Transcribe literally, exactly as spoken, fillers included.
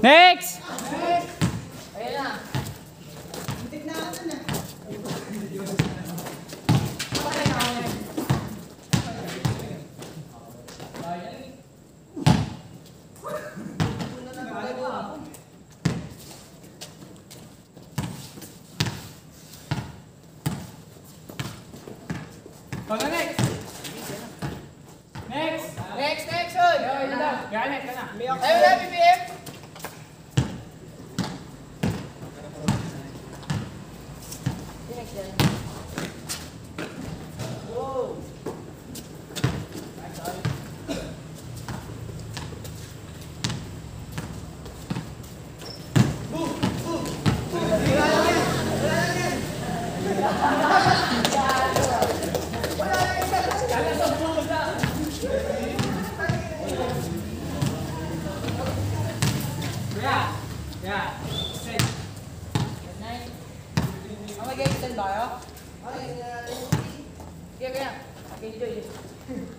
Next! Ayan na. Muntik na ako na. Oh, na next! Next! Next, next, hoy. Ayun na. Gamit ka na. Ayun na, B B M. Wow. Yeah. Yeah. Set. Ang mag-extend ba kayo? Okay, kaya. Okay, dito, dito.